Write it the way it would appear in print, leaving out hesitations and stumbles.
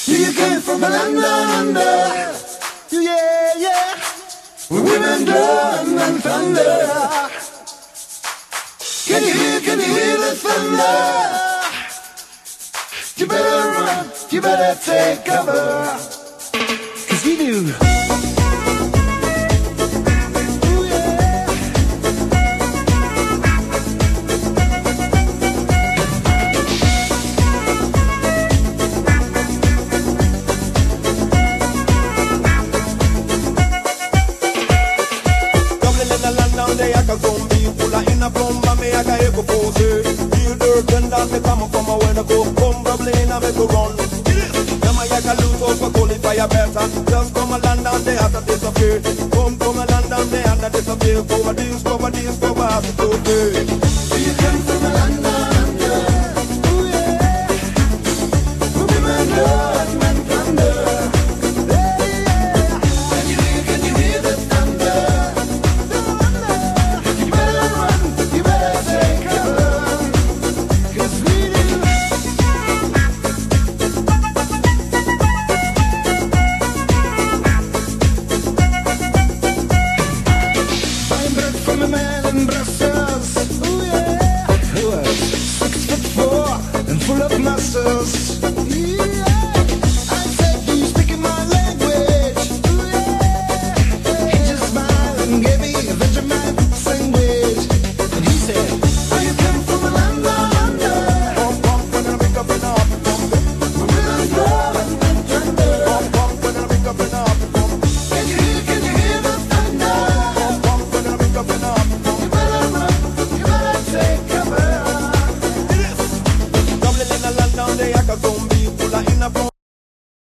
You came from a land down under. Yeah, yeah. Women drum and thunder. Can you hear the thunder? You better run, you better take cover. 'Cause we do. In a plumber, me I got echo pose. Feel dirt and that me come from a when I go. Come bubbling in a make a run. Now my yaka lose over qualify a better. Just come a land and they have to disappear. Come a land and they have to disappear. Cover this, as it goes.